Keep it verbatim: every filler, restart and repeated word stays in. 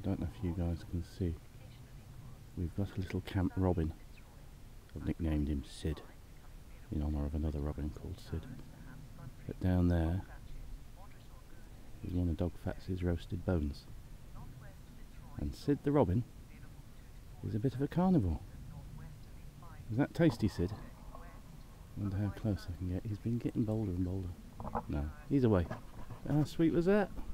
don't know if you guys can see. We've got a little camp robin. I've nicknamed him Sid, in honour of another robin called Sid. But down there is one of Dog Fats's roasted bones. And Sid the robin is a bit of a carnivore. Is that tasty, Sid? I wonder how close I can get. He's been getting bolder and bolder. No, he's away. How sweet was that?